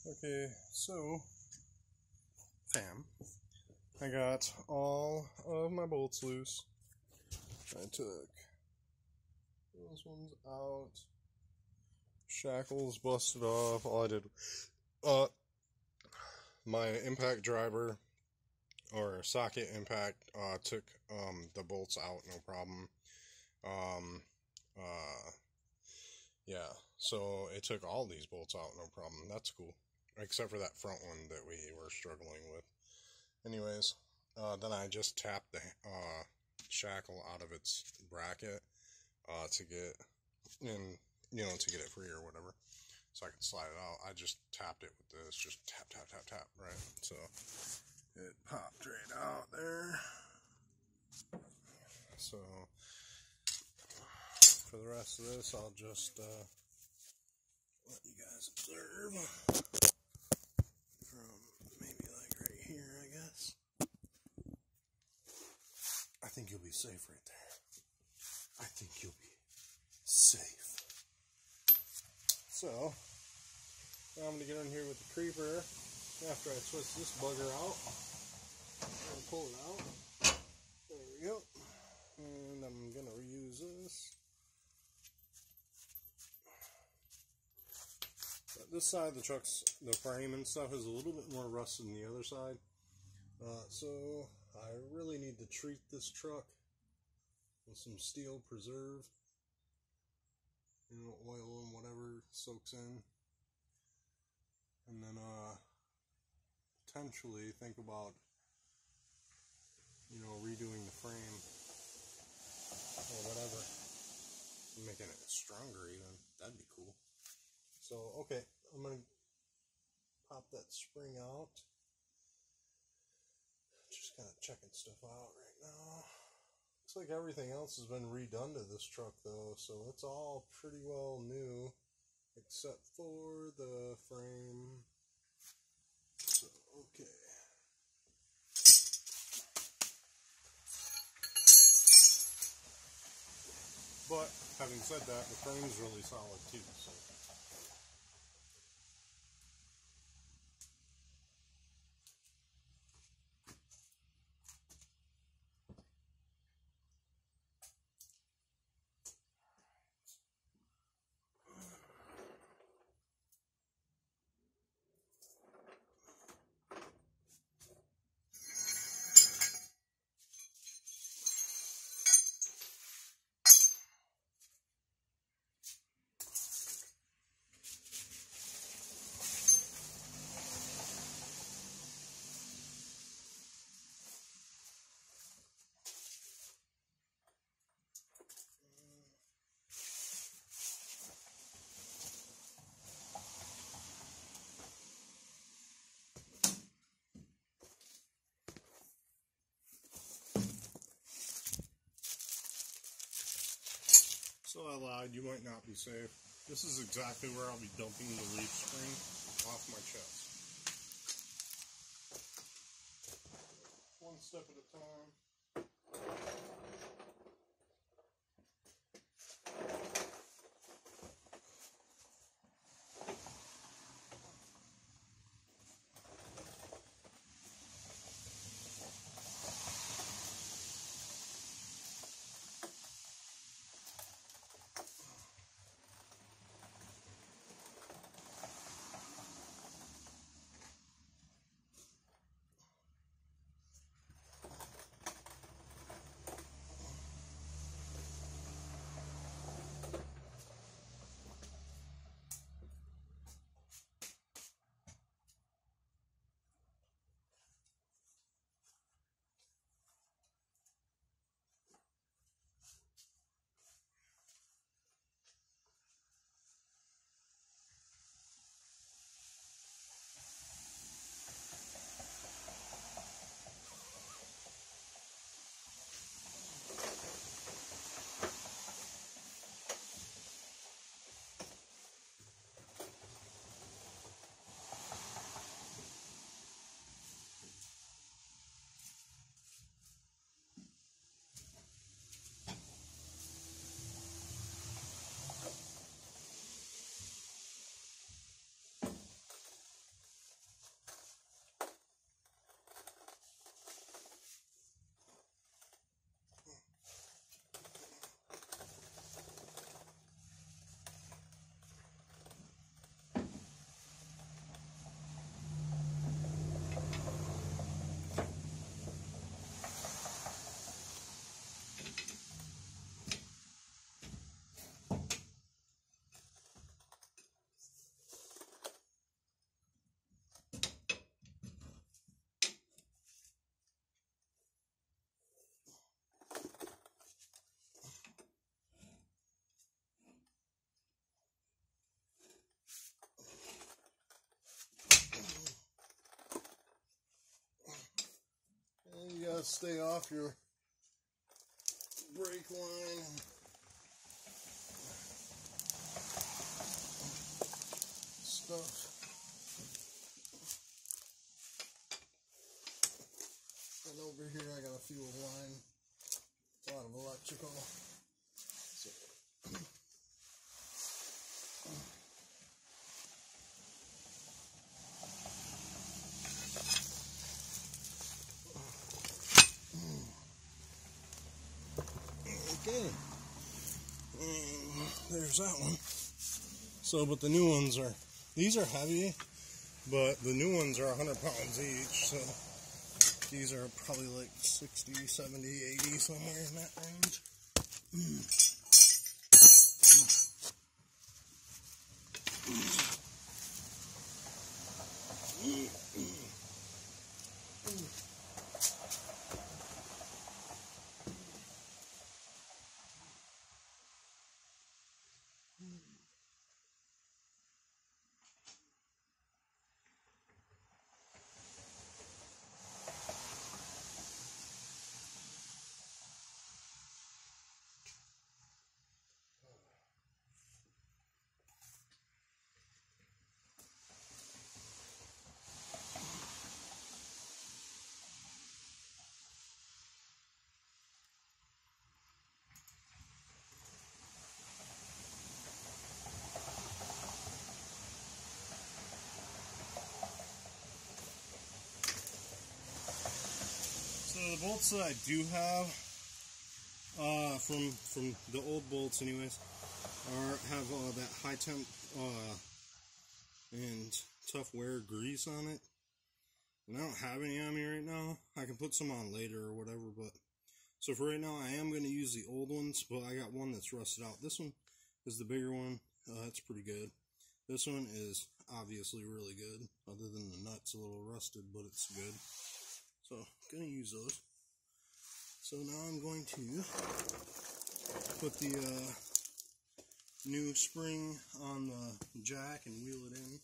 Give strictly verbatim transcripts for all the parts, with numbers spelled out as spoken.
Okay, so, fam, I got all of my bolts loose. I took those ones out. Shackles busted off. All I did, uh, my impact driver, or socket impact, uh, took, um, the bolts out, no problem. Um, uh, yeah, so it took all these bolts out, no problem. That's cool. Except for that front one that we were struggling with. Anyways, uh, then I just tapped the uh, shackle out of its bracket uh, to get in, you know, to get it free or whatever, so I could slide it out. I just tapped it with this, just tap, tap, tap, tap, right? So it popped right out there. So for the rest of this, I'll just uh, let you guys observe. I think you'll be safe right there. I think you'll be safe. So, now I'm going to get in here with the creeper after I twist this bugger out. I'm going to pull it out. There we go. And I'm going to reuse this. But this side of the truck's, the frame and stuff is a little bit more rust than the other side. Uh, so, I really need to treat this truck with some steel preserve, you know, oil and whatever soaks in, and then uh, potentially think about, you know, redoing the frame or whatever, making it stronger even. That'd be cool. So, okay, I'm gonna pop that spring out. Just kind of checking stuff out right now. Looks like everything else has been redone to this truck though, so it's all pretty well new, except for the frame. So, okay. But, having said that, the frame's really solid too, so. So I lied, you might not be safe. This is exactly where I'll be dumping the leaf spring off my chest. One step at a time. stay off your brake line and stuff. And over here I got a fuel line, a lot of electrical. So, okay, and there's that one. So, but the new ones are, these are heavy, but the new ones are one hundred pounds each, so these are probably like sixty, seventy, eighty, somewhere in that range. So the bolts that I do have, uh, from from the old bolts, anyways, are have uh, that high temp uh, and tough wear grease on it. And I don't have any on me right now. I can put some on later or whatever, but so for right now, I am going to use the old ones, but I got one that's rusted out. This one is the bigger one. Uh, that's pretty good. This one is obviously really good, other than the nut's a little rusted, but it's good. So, I'm going to use those. So now I'm going to put the uh, new spring on the jack and wheel it in.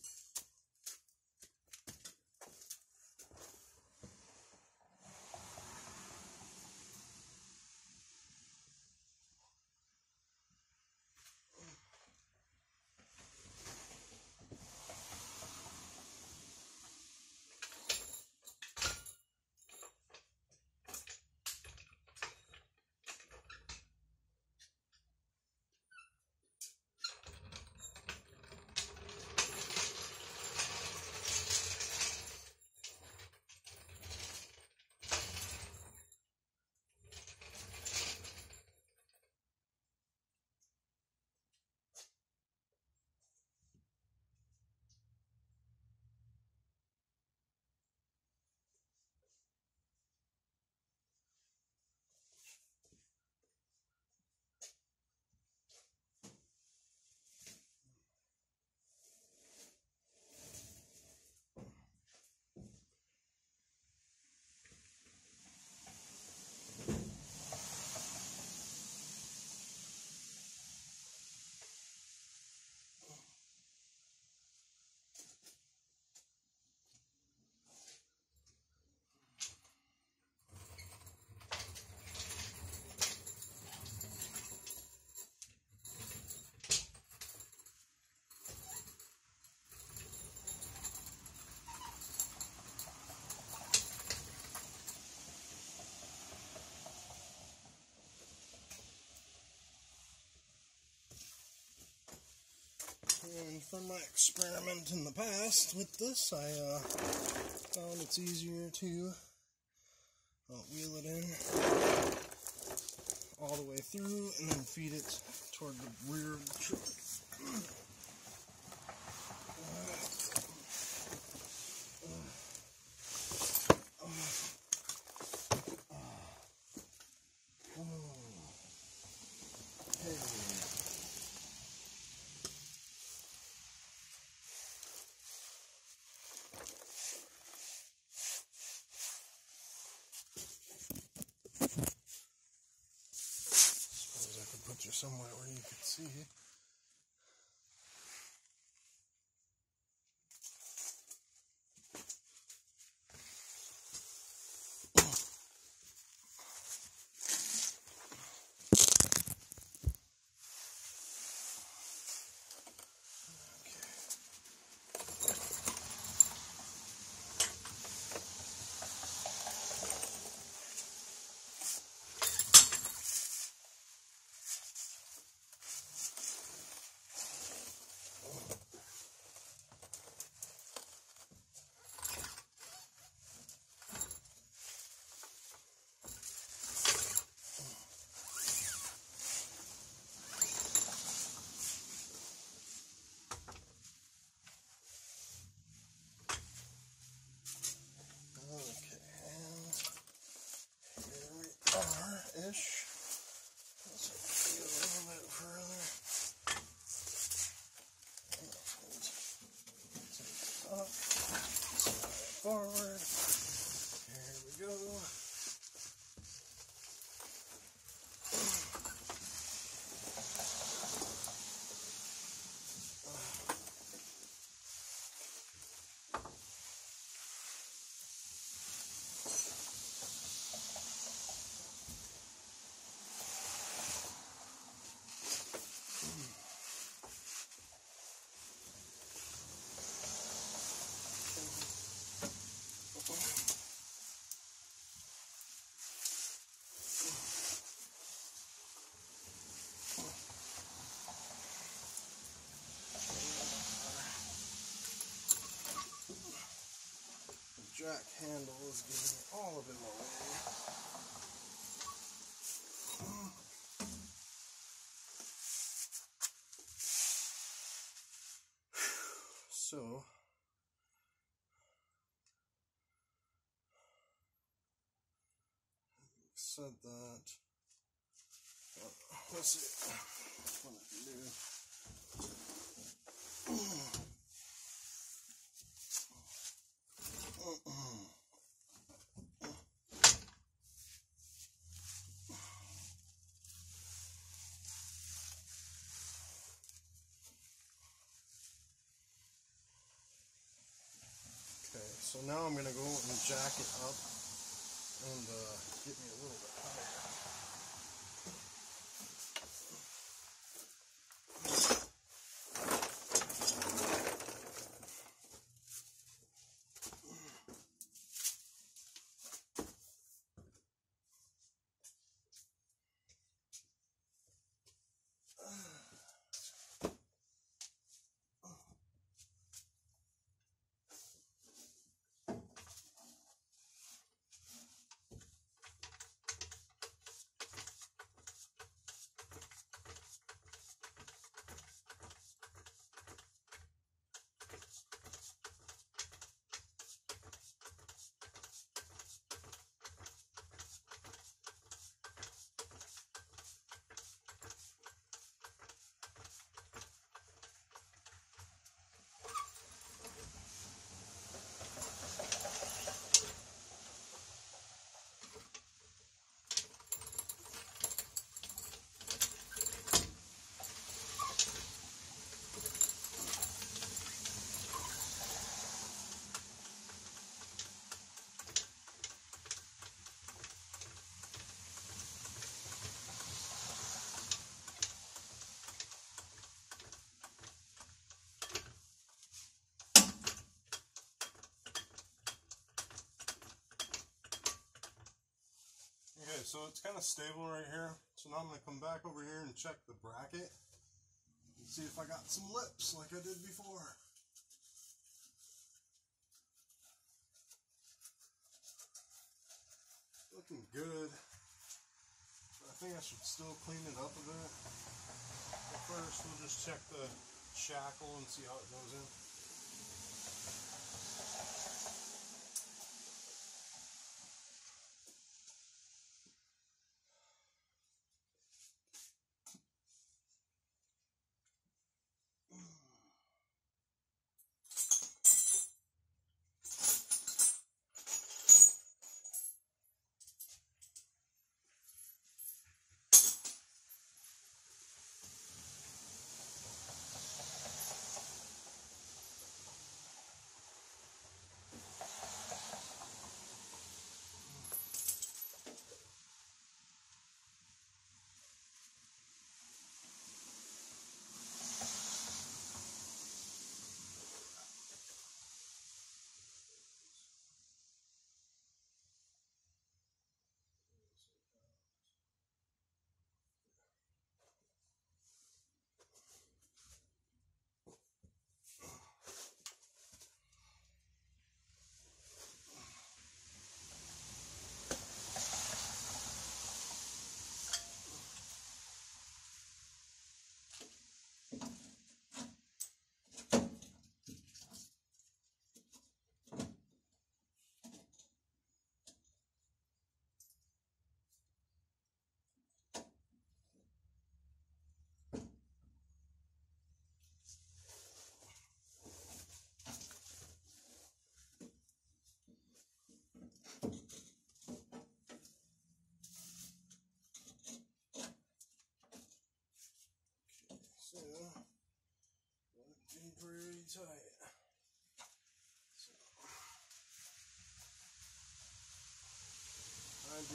And from my experiment in the past with this, I uh, found it's easier to uh, wheel it in all the way through and then feed it toward the rear of the truck. Put you somewhere where you can see. up, slide forward. Here we go. Jack handle is getting all of it in my way. So, said that, uh, let's see what I can do. Okay, so now I'm going to go and jack it up and uh, get me a little bit higher. Okay, so it's kind of stable right here. So now I'm going to come back over here and check the bracket and see if I got some lips like I did before. Looking good. But I think I should still clean it up a bit. But first, we'll just check the shackle and see how it goes in.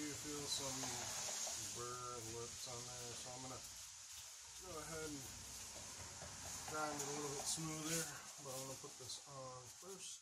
feel some burr lips on there, so I'm gonna go ahead and grind it a little bit smoother, but I'm gonna put this on first.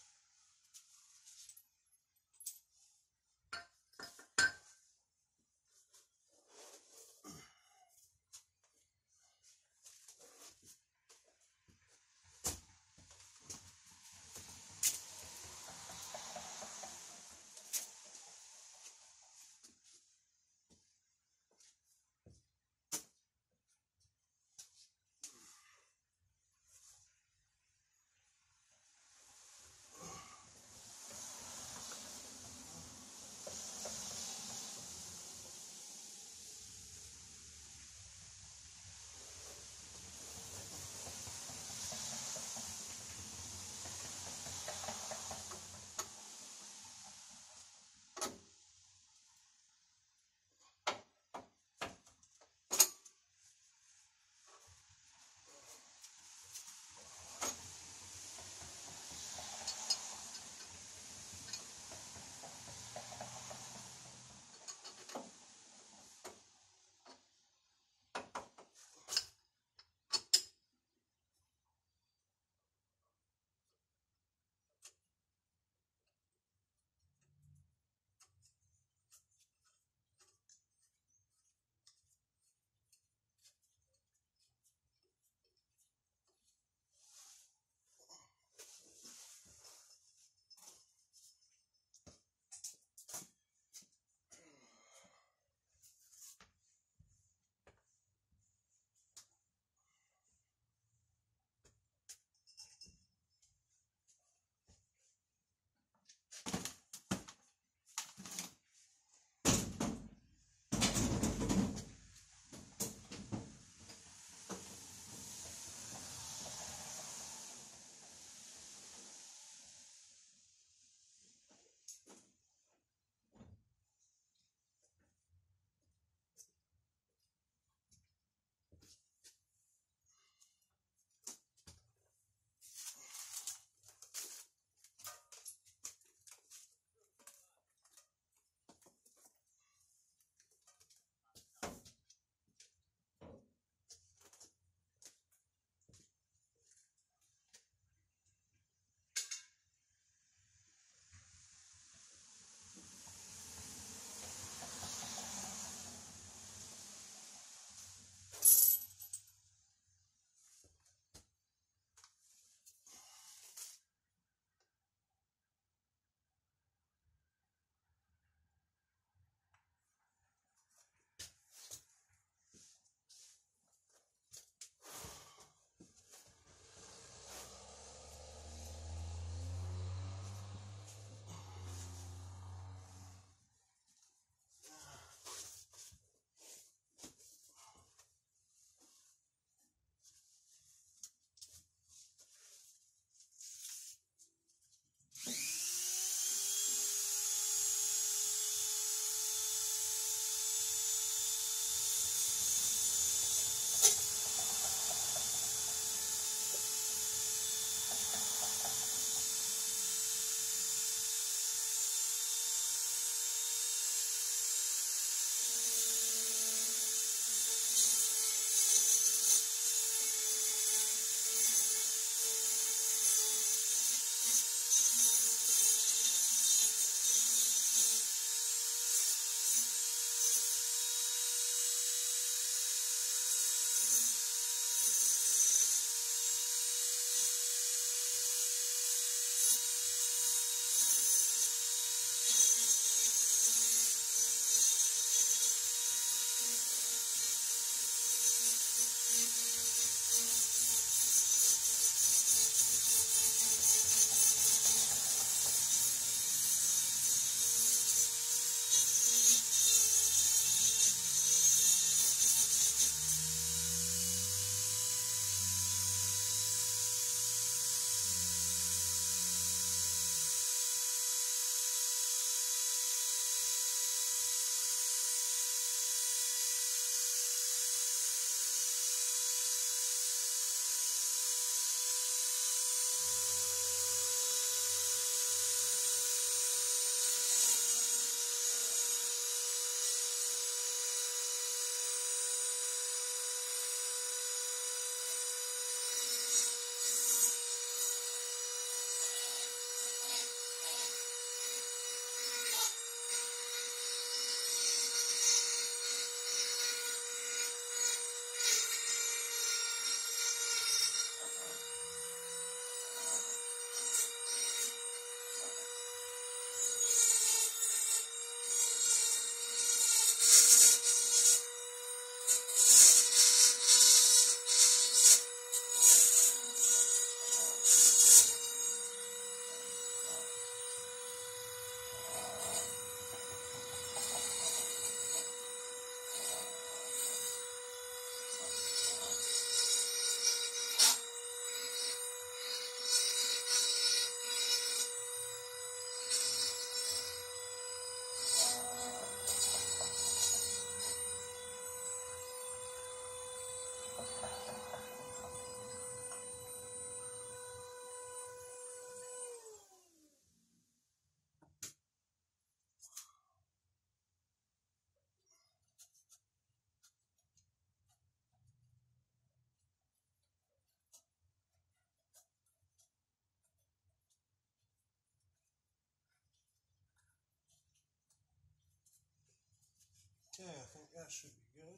that should be good.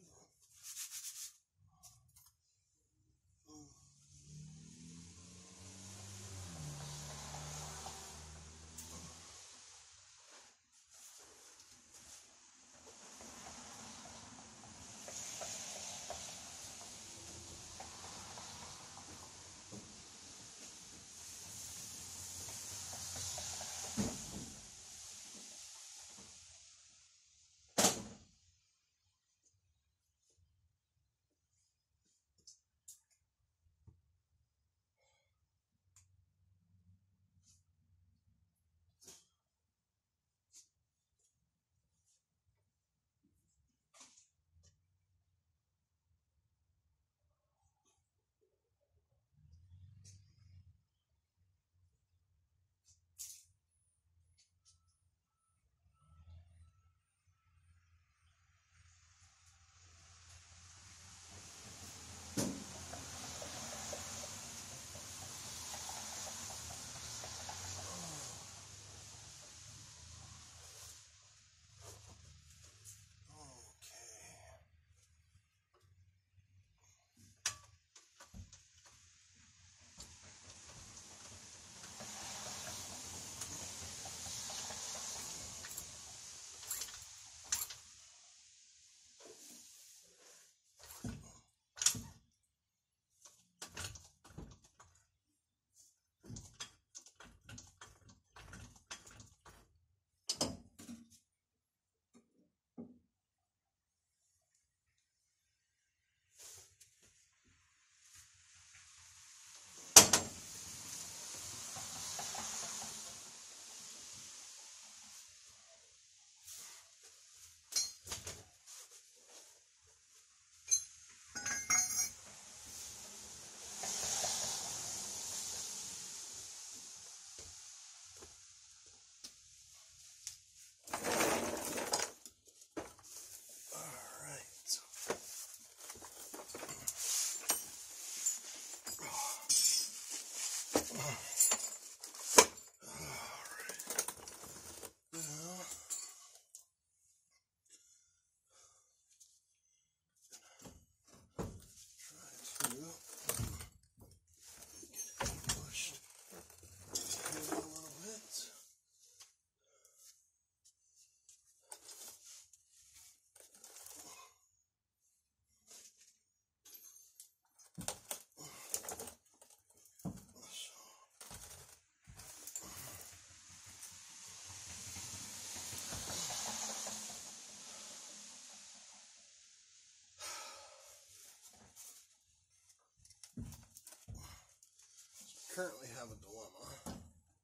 Currently have a dilemma.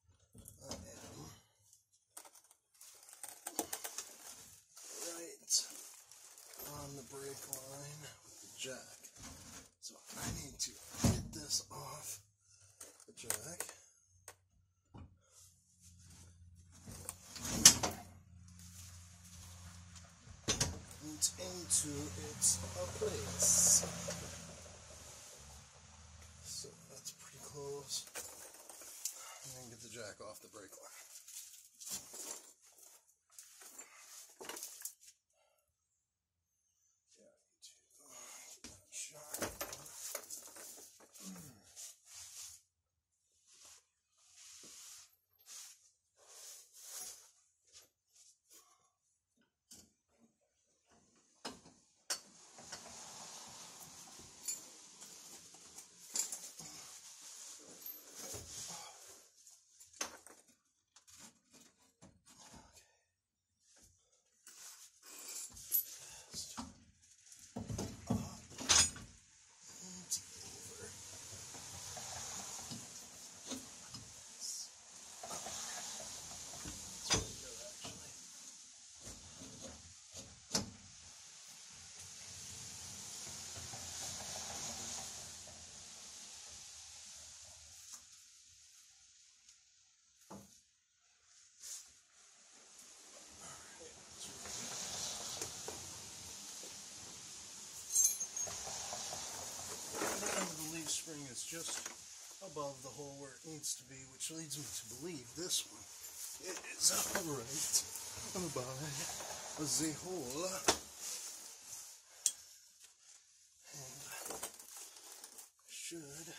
I am right on the brake line with the jack. So I need to get this off the jack. And into its place. So that's pretty close. And then get the jack off the brake line. Yeah, I need to get that shot. Spring is just above the hole where it needs to be, which leads me to believe this one is right by the hole. should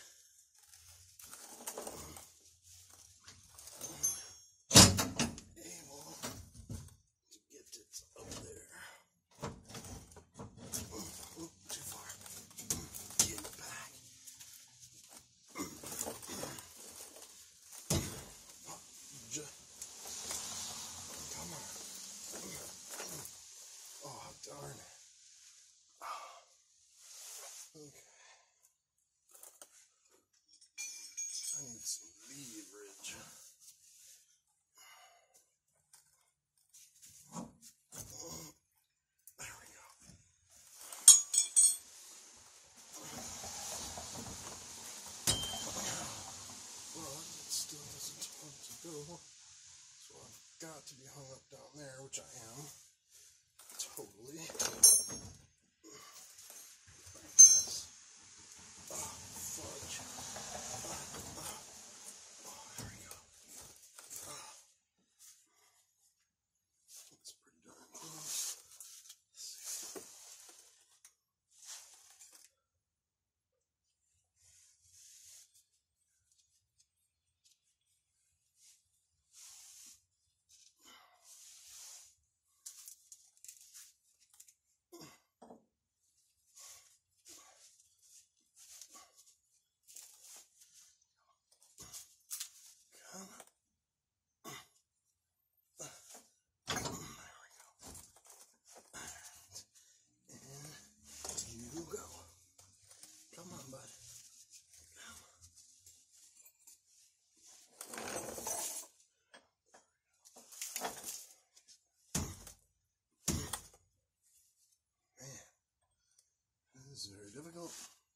able to get it up there. Oh, too far. Get it back. Come on. Oh, darn. Okay. I need some leverage. There we go. Well, it still doesn't want to go. So I've got to be hung up down there, which I am. Totally. Oh, fudge. Oh, there we go. Oh. That's pretty darn close. Let's see. This is very difficult.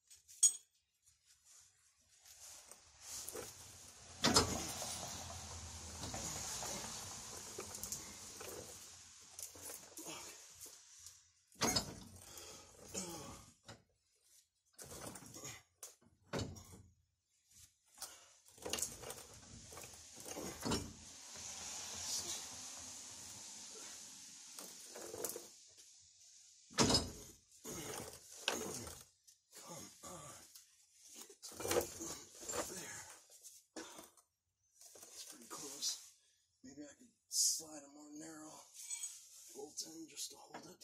Slide a more narrow bolt in just to hold it.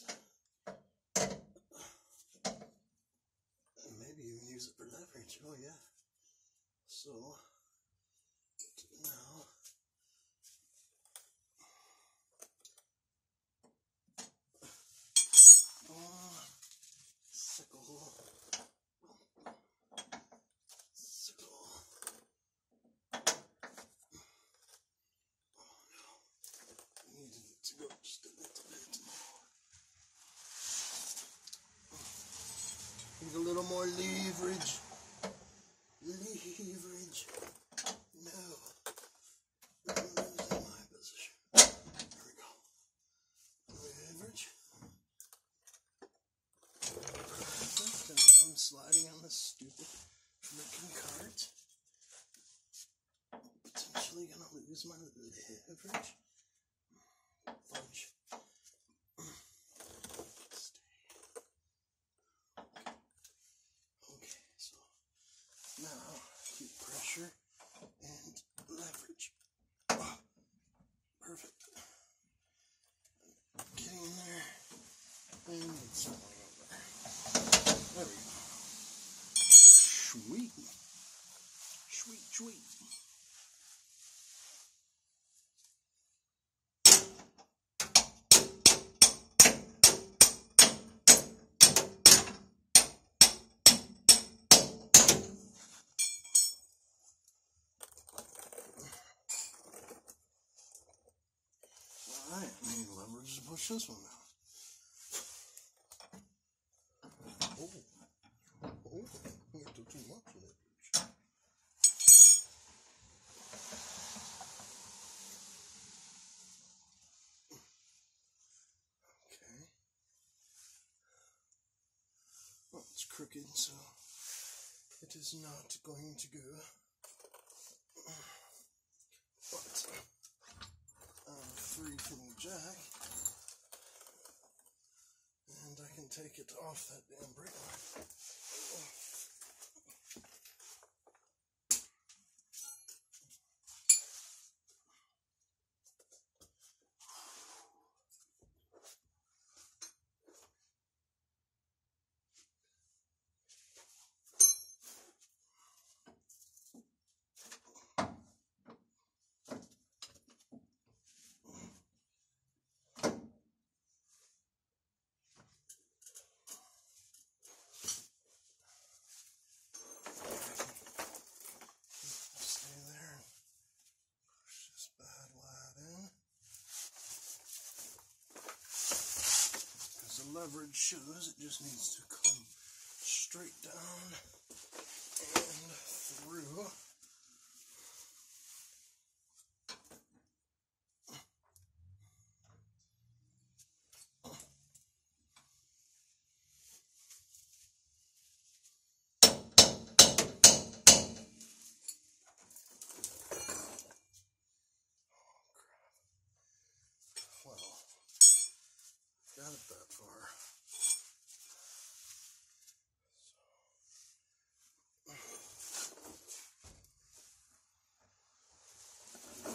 And maybe even use it for leverage. Oh yeah. So now oh, sickle. Sickle. Needed to go just a little bit more. Need a little more leverage. Leverage. No. I'm losing my position. There we go. Leverage. Perfect. And I'm sliding on this stupid freaking cart. Potentially gonna lose my leverage. Fudge. Okay, so now keep pressure and leverage. Oh, perfect. Getting in there and it's falling over. There we go. Sweet. Sweet, sweet. Alright, I need leverage to push this one down. Oh, oh, you do too much leverage. Okay. Well, it's crooked, so it is not going to go. But I'm free from the jack, and I can take it off that damn brake line. leverage shows, it just needs to come straight down and through. Got it that far. So.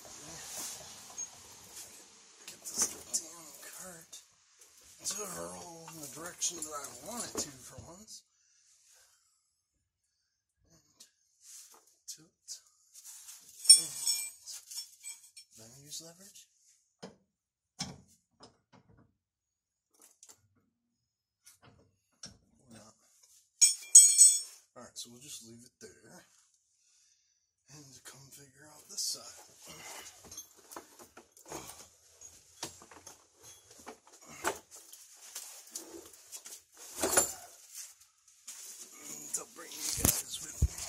Get this damn cart to roll in the direction that I want it to for once. And tilt. And then use leverage. Alright, so we'll just leave it there and come figure out this side. And I'll bring you guys with me.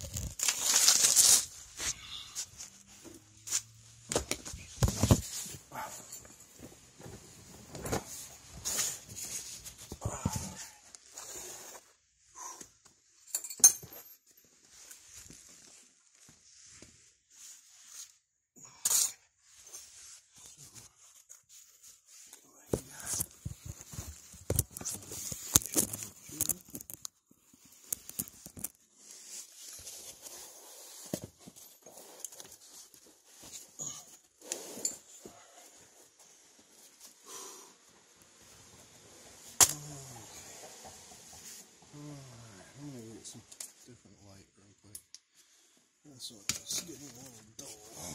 Some different light real quick. This one is getting a little dull.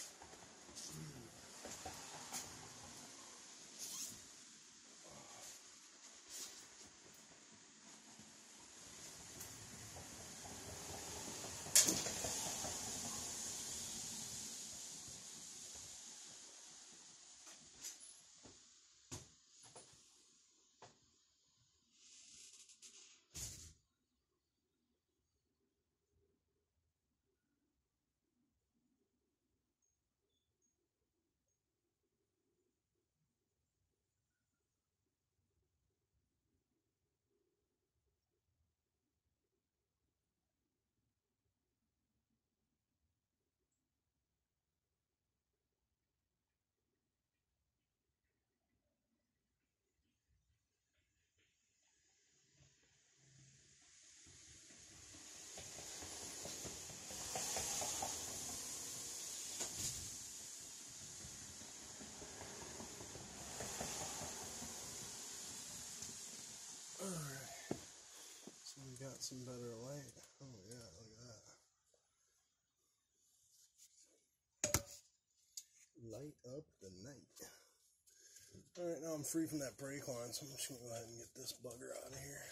Alright, so we got some better light. Oh yeah, look at that. Light up the night. Alright, now I'm free from that brake line, so I'm just going to go ahead and get this bugger out of here.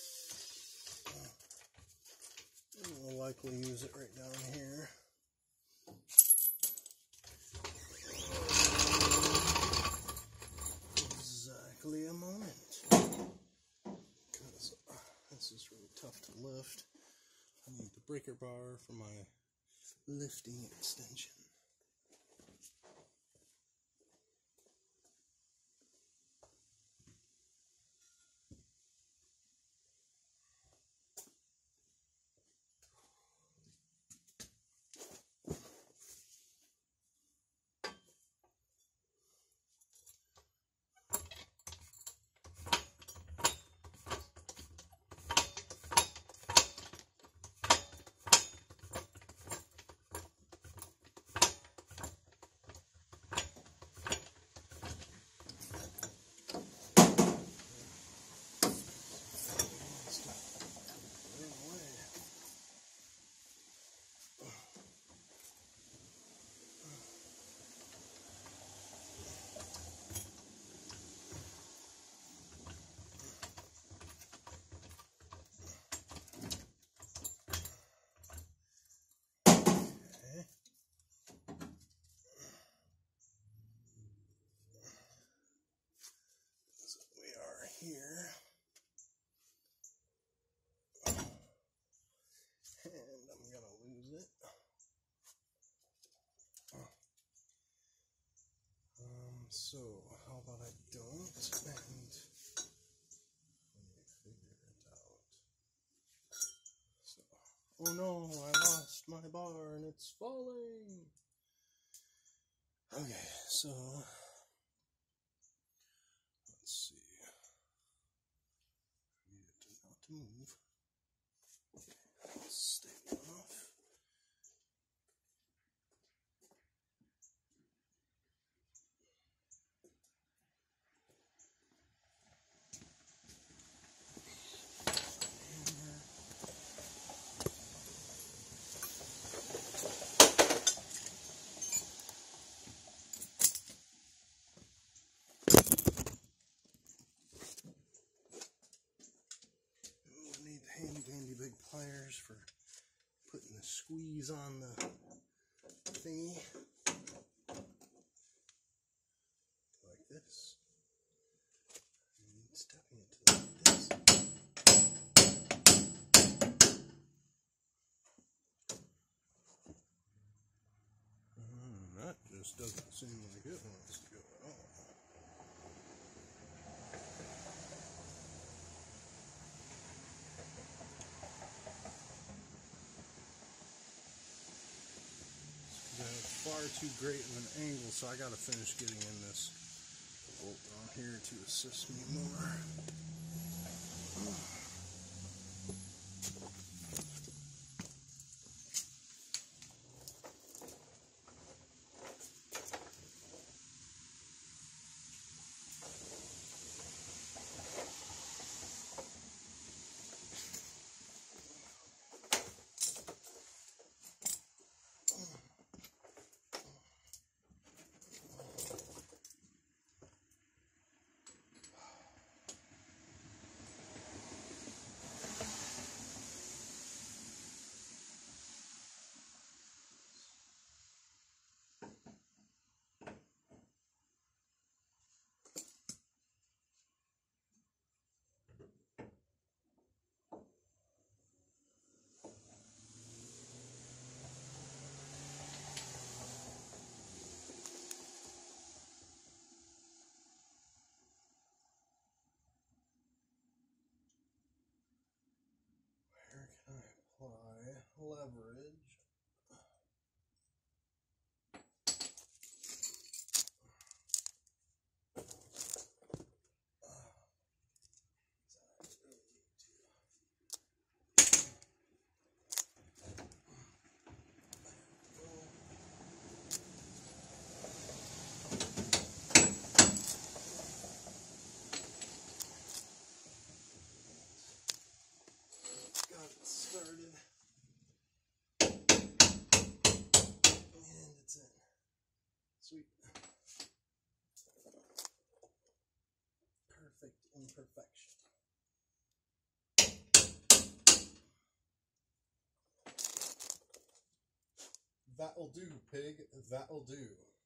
We'll likely use it right down here. Exactly a moment. Because uh, this is really tough to lift. I need the breaker bar for my lifting extension. and figure it out. So, oh no, I lost my bar and it's falling. Okay, so let's see. I need it not to move. Okay, let's stay off. Handy dandy big pliers for putting the squeeze on the thingy like this and stepping into it like this. Mm, that just doesn't seem like it wants to go at all. Far too great of an angle, so I gotta finish getting in this bolt on here to assist me more. Where can I apply leverage? Got it started. And it's in. Sweet. Perfect imperfection. That'll do, pig. That'll do.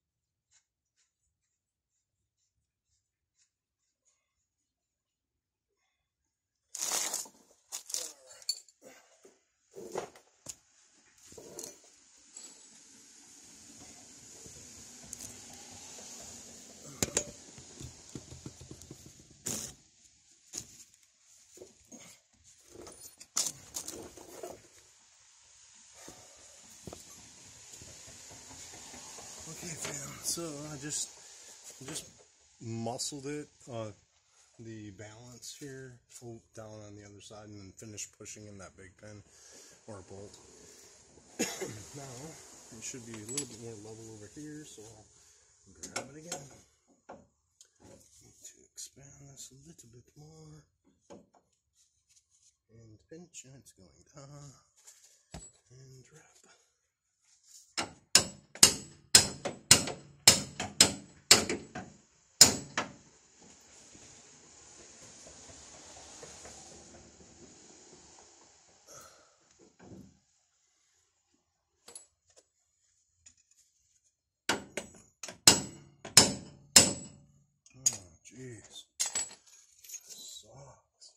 Okay, fam. So I just just muscled it, uh, the balance here, down on the other side, and then finished pushing in that big pin or bolt. Now it should be a little bit more level over here, so I'll grab it again. Need to expand this a little bit more, and pinch, and it's going down, and drop. Jeez, this sucks.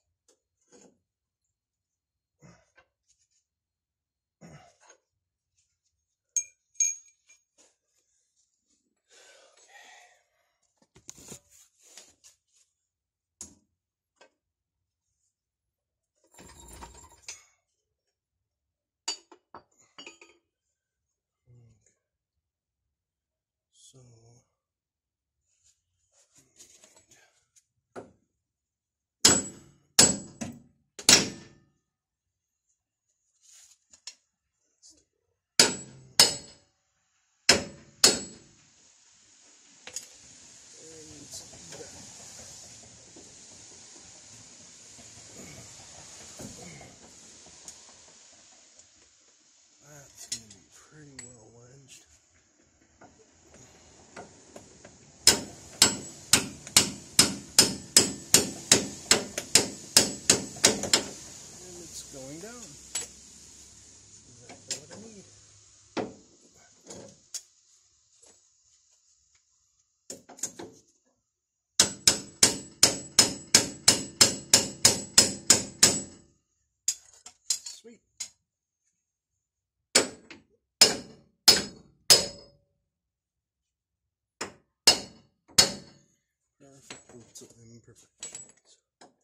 Perfect to imperfections.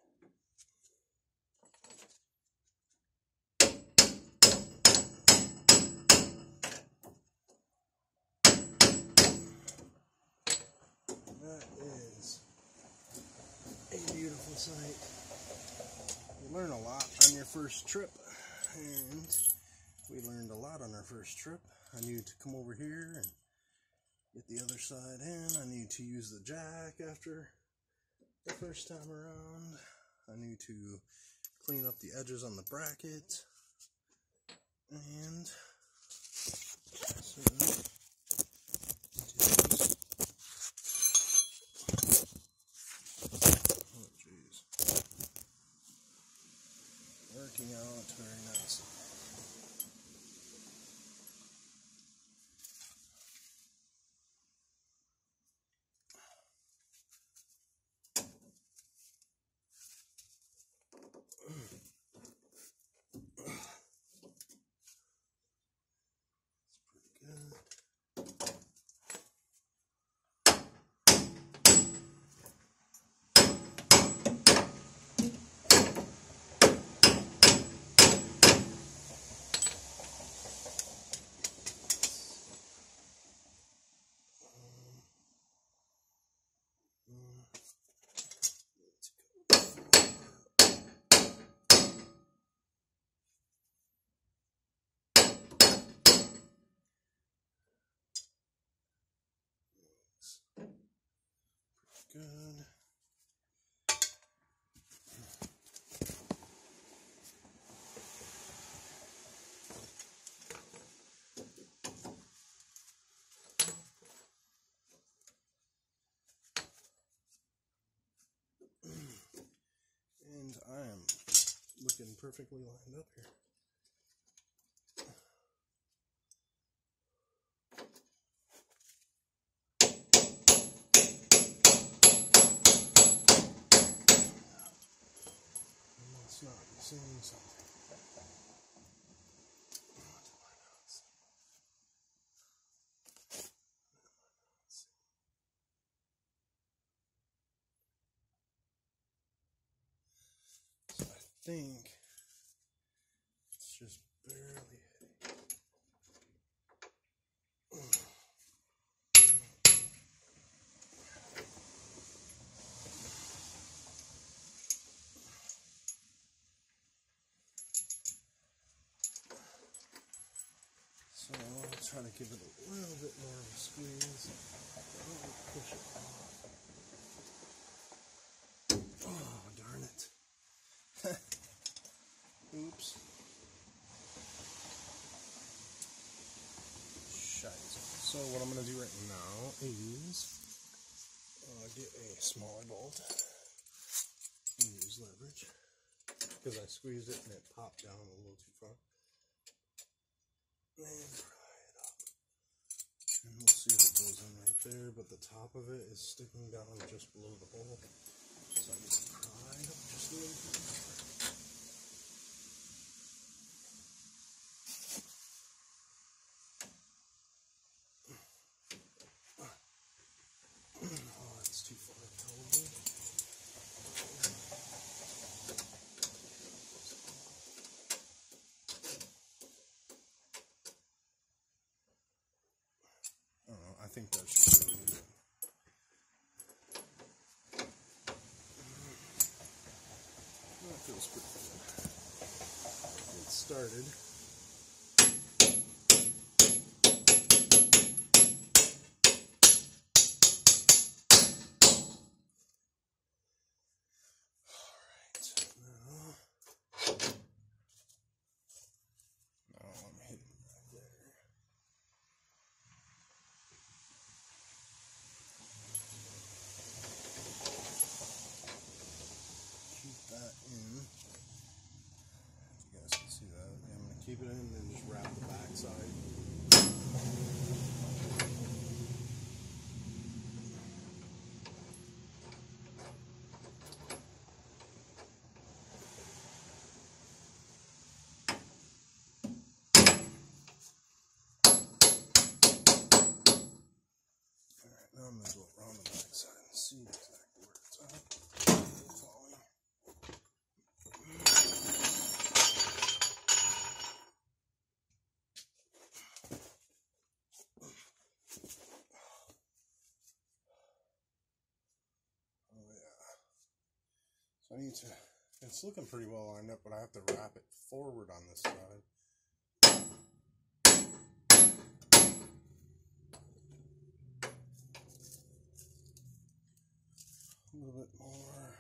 That is a beautiful sight. You learn a lot on your first trip, and we learned a lot on our first trip. I knew to come over here and get the other side in. I knew to use the jack after the first time around. I knew to clean up the edges on the bracket. And so, oh jeez, working out very nicely. Good. And I am looking perfectly lined up here. Must not be seeing something. So I think it's just barely hitting. So I'll try to give it a little bit more of a squeeze. Don't push it off. Oh, darn it. Oops. Shite. So what I'm going to do right now is uh, get a smaller bolt and use leverage, because I squeezed it and it popped down a little too far. And pry it up. And we'll see if it goes in right there, but the top of it is sticking down just below the hole. So I just pry it up just a little bit more. Oh, that's too far probably. Oh, I think that should be really good. That feels pretty good. It started. Keep it in and then just wrap the back side. Alright, now I'm going to go around the back side and see exactly where I need to, it's looking pretty well lined up, but I have to wrap it forward on this side. A little bit more.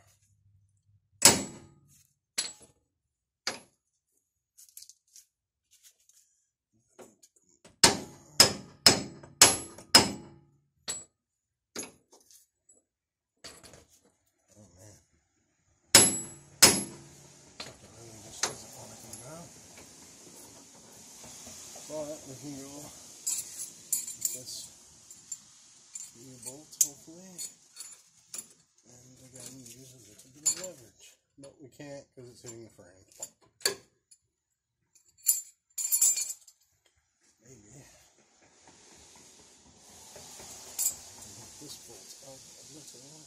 But we can go with this new bolt, hopefully, and again use a little bit of leverage. But we can't because it's hitting the frame. Maybe get this bolt out a little.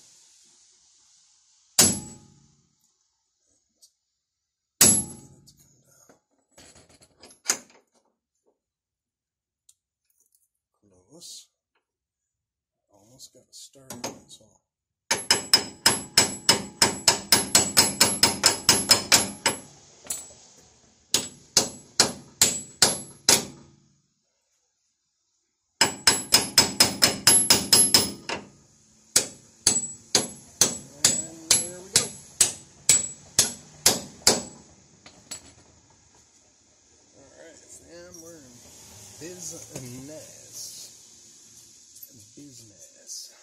Close. Almost got a start on it, so. And there we go. Alright, and we're in business. Business.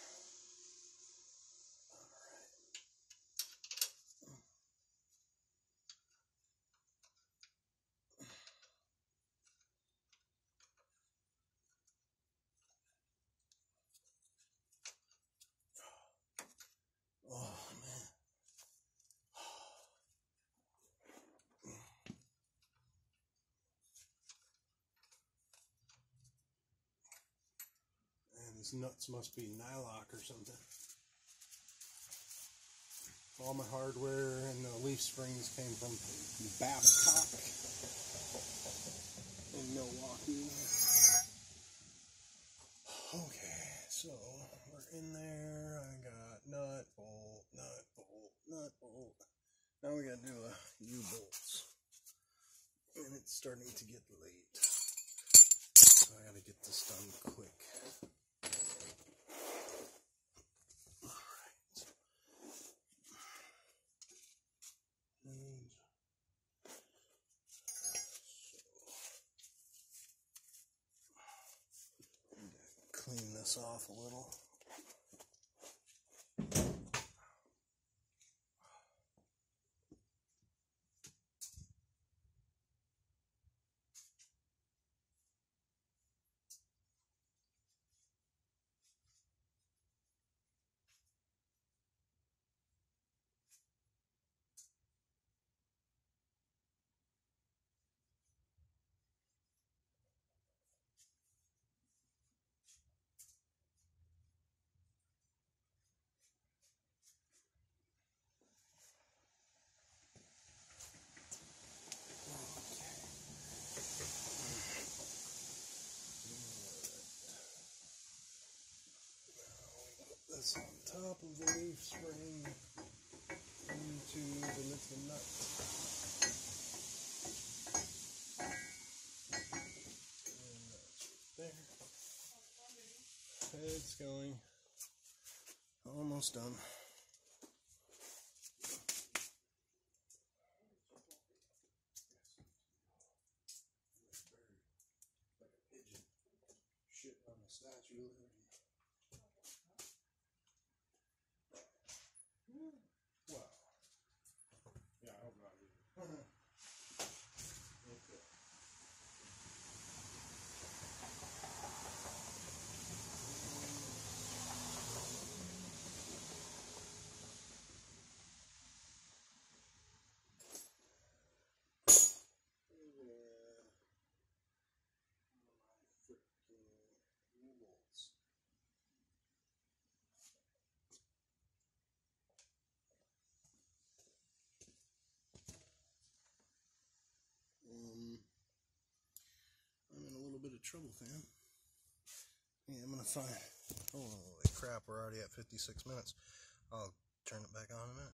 All right. Oh man. And these nuts must be nylock or something. All my hardware and the leaf springs came from Babcock in Milwaukee. Okay, so we're in there. I got nut, bolt, nut, bolt, nut, bolt. Now we gotta do a U-bolts. And it's starting to get late. So I gotta get this done quick. Clean this off a little. This on top of the leaf spring into the little nut. And that's right there. It's going. Almost done. Like a pigeon shit on the Statue of Liberty. Well, yeah, I hope not either. Okay. Um, I'm in a little bit of trouble, fam. Yeah, I'm gonna find. Holy crap, we're already at fifty-six minutes. I'll